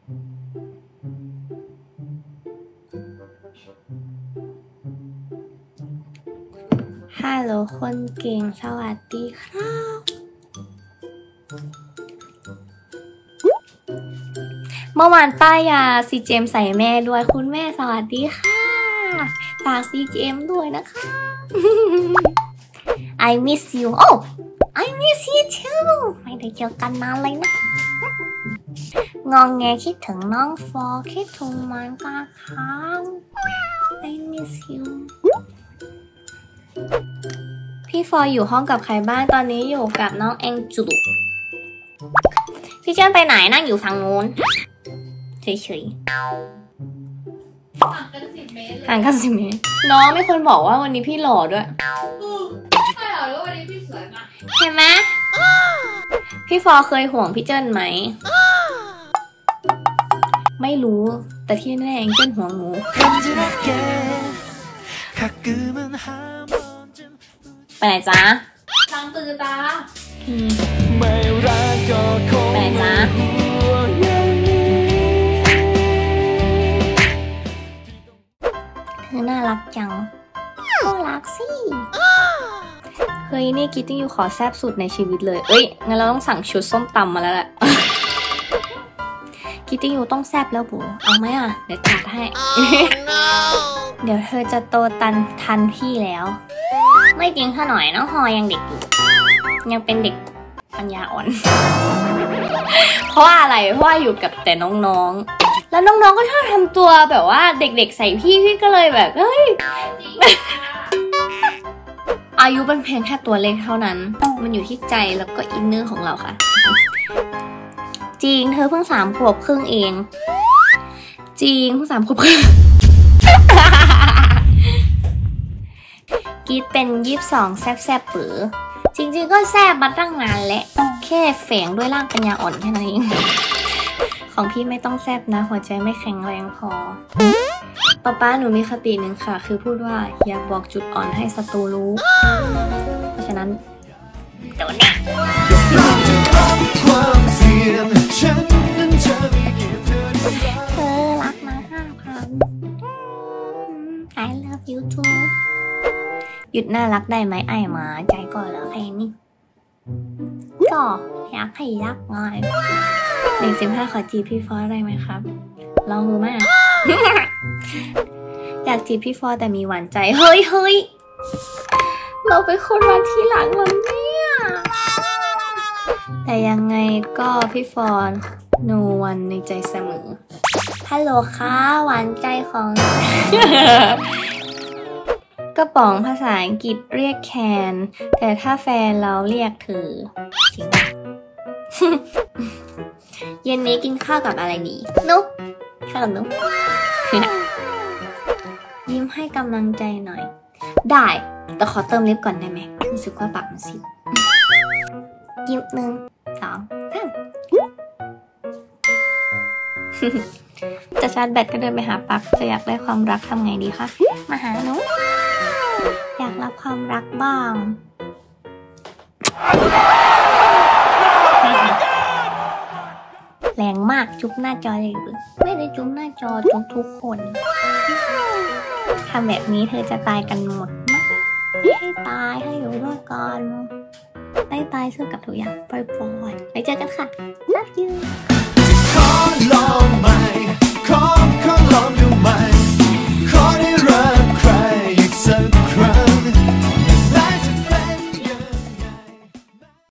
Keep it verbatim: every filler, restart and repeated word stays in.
ฮัลโหลคนเก่งสวัสดีครับเมื่อวานป้ายาซีเจมใส่แม่ด้วยคุณแม่สวัสดีค่ะฝากซีเจมด้วยนะคะ I miss you oh I miss you too ไม่ได้เจอกันนานเลยนะงองแงคิดถึงน้องฟอคิดถึงมันกาค้าง I miss you พี่ฟออยู่ห้องกับใครบ้างตอนนี้อยู่กับน้องแองจูพี่เจิ้นไปไหนนั่งอยู่ฝั่งนู้นเฉยๆห่างกันสิบเมตรห่างกันสิบเมตรน้องมีคนบอกว่าวันนี้พี่หล่อด้วยใช่หรอหรือว่าวันนี้พี่สวยมากเห็นไหมพี่ฟอเคยห่วงพี่เจิ้นไหมไม่รู้แต่ที่แน่แองเจิ้นห่วงหนูไปไหนจ๊ะทางตื่นตาไปไหนจ๊ะเธอน่ารักจังก็รักสิเฮ้ยนี่กิ๊ตติ้งอยู่ขอแซ่บสุดในชีวิตเลยเอ้ยงั้นเราต้องสั่งชุดส้มตำมาแล้วแหละกิ๊ตติ้งอยู่ต้องแซ่บแล้วบูเอาไหมอ่ะเดี๋ยวจัดให้ เดี๋ยวเธอจะโตตันทันพี่แล้วไม่จริงถ้าหน่อยน้องฮอยังเด็กอยู่ยังเป็นเด็กปัญญาอ่อน เพราะว่าอะไรเพราะว่าอยู่กับแต่น้องๆแล้วน้องๆก็ชอบทำตัวแบบว่าเด็กๆใส่พี่พี่ก็เลยแบบเฮ้ย อายุเป็นเพียงแค่ตัวเลขเท่านั้นมันอยู่ที่ใจแล้วก็อินเนอร์ของเราค่ะจริงเธอเพิ่งสามขวบครึ่งเองจริงเพิ่งสามขวบครึ่ง กิ๊ดเป็นยี่สิบสองแซบๆปือจริงๆก็แซบมาตั้งนานและแค่แฝงด้วยร่างปัญญาอ่อนแค่นั้นเองของพี่ไม่ต้องแซบนะหัวใจไม่แข็งแรงพอป๊าป๊าหนูมีคติหนึ่งค่ะคือพูดว่าอย่าบอกจุดอ่อนให้ศัตรูรู้เพราะฉะนั้นโดนแน่เธอรักมาห้าพัน I love you tooหยุดน่ารักได้ไหมไอ้หมาใจก่อนแล้วแค่นี้ก็อยากให้รักง่ายเด็กสิบห้าขอจีบพี่ฟอได้ไหมครับลองดูไหม อยากจีบพี่ฟอแต่มีหวานใจเฮ้ยเฮ้ยเราเป็นคนมาทีหลังวันเนี่ยแต่ยังไงก็พี่ฟอโนวันในใจเสมอฮัลโหลค่ะหวานใจของ กระป๋องภาษาอังกฤษเรียกแคนแต่ถ้าแฟนเราเรียกเธอจริง เย็นนี้กินข้าวกับอะไรดีนุ๊กข้าวกับนุ๊ก ยิ้มให้กำลังใจหน่อยได้แต่ขอเติมลิปก่อนได้ไหมรู้สึกว่าปากมันซิบยิ้มหนึ่งสองสาม จะชาร์จแบตก็เดินไปหาปักจะอยากได้ความรักทำไงดีคะมาหาหนูอยากรับความรักบ้างแรงมากจุ๊บหน้าจอเลยไม่ได้จุ๊บหน้าจอจุ๊บทุกคนทำแบบนี้เธอจะตายกันหมดนะไม่ให้ตายให้อยู่ด้วยกันได้ตายสู้กับทุกอย่างปล่อยๆไปเจอกันค่ะ Love you